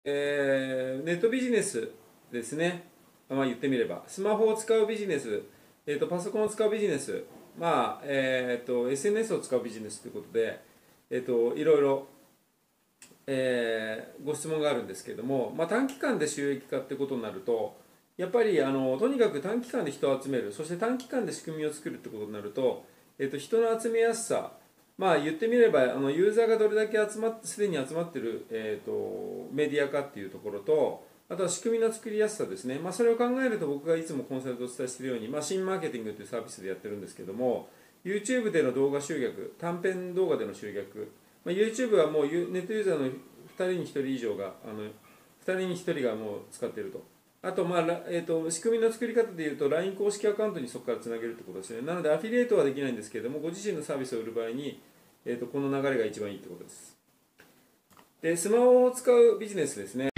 ネットビジネスですね、まあ、言ってみれば、スマホを使うビジネス、パソコンを使うビジネス、SNS を使うビジネスということで、いろいろ、ご質問があるんですけれども、まあ、短期間で収益化ってことになると、やっぱりとにかく短期間で人を集める、そして短期間で仕組みを作るってことになると、人の集めやすさ、まあ言ってみればユーザーがどれだけすでに集まっている、メディアかっていうところと、あとは仕組みの作りやすさですね、まあ、それを考えると僕がいつもコンサルでお伝えしているように、まあ、新マーケティングというサービスでやってるんですけども、 YouTube での動画集客、短編動画での集客、まあ、YouTube はもうネットユーザーの2人に1人以上が2人に1人がもう使っていると。あと、仕組みの作り方でいうと LINE 公式アカウントにそこからつなげるってことですね。なのでアフィリエイトはできないんですけれども、ご自身のサービスを売る場合に、この流れが一番いいってことです。で、スマホを使うビジネスですね。